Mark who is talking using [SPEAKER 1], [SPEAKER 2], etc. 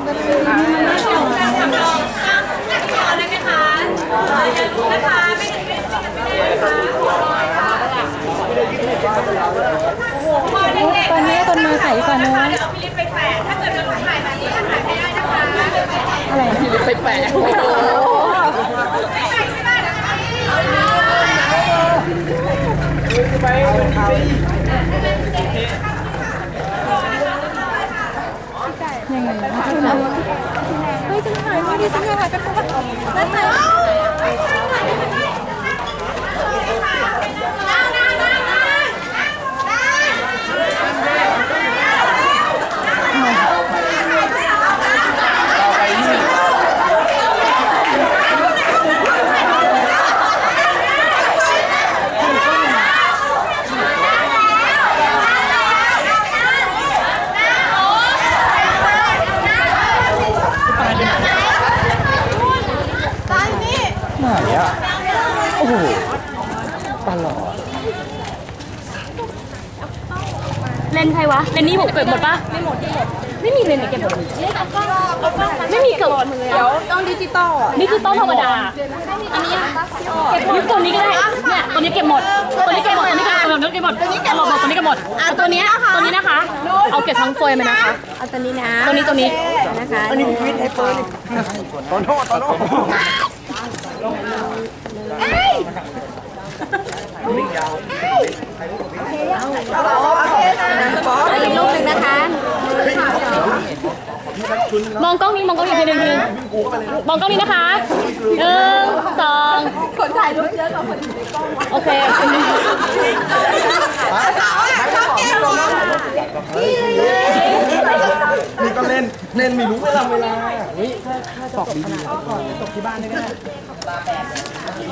[SPEAKER 1] ตอนนี้ต้นมาใส่ก่อนนู้นอะไรพี่ลิปไปแปะยังไงนะเฮ้ยจะถ่ายมาดิจะถ่ายกันปะนั่นถ่ายโอ้โหตลอดเลนใครวะเลนนี่เกิดหมดปะไม่หมดไม่มีเลนไหนเก็บหมดไม่มีเกิดเดี๋ยวต้องดิจิตอลนี่คือต้นธรรมดาอันนี้เก็บยุคตัวนี้ก็ได้เนี่ยตัวนี้เก็บหมดตัวนี้เก็บหมดตัวนี้เก็บหมดตัวนี้เก็บหมดตัวนี้เก็บหมดตัวนี้เก็บหมดตัวนี้นะคะเอาเก็บทั้งโฟยไหมนะคะเอาตัวนี้นะตัวนี้นะคะอันนี้วิทย์ให้เปิดโตโน่อีกรูปหนึ่งนะคะมองกล้องนี้ทีหนึ่งมองกล้องนี้นะคะ1 2คนถ่ายรูปเยอะกว่าคนในกล้องโอเค
[SPEAKER 2] นี่ก็เล่นไม่รู้เวลาตอกดีๆตกที่บ้านได้ไหม